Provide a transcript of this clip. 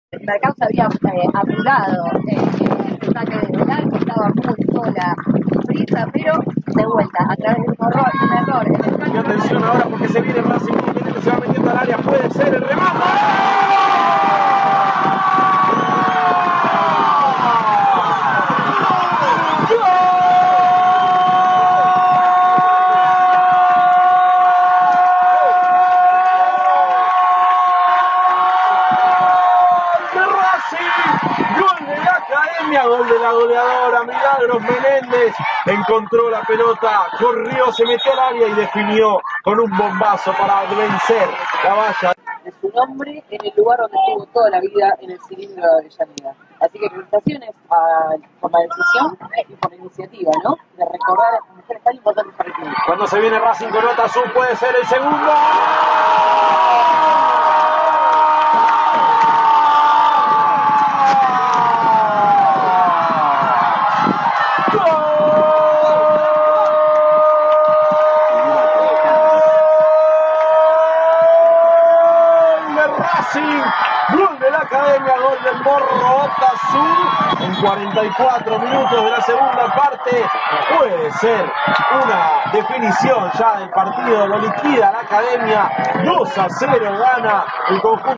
Mercado se había apurado el saque de penal, estaba muy sola Prisa, pero de vuelta, a través de un error en el Y atención ahora porque se viene Racing, que se va metiendo al área, puede ser el remate. Gol de la Academia, gol de la goleadora Milagros Menéndez. Encontró la pelota, corrió, se metió al área y definió con un bombazo para vencer la valla. De su nombre en el lugar donde estuvo toda la vida, en el cilindro de Avellaneda. Así que felicitaciones por la decisión y por la iniciativa, ¿no? De recordar a mujeres tan importantes para el club. Cuando se viene Racing con nota azul puede ser el segundo. Racing, gol de la Academia, gol del Morro Azul en 44 minutos de la segunda parte. Puede ser una definición ya del partido, lo liquida la Academia, 2-0 gana el conjunto.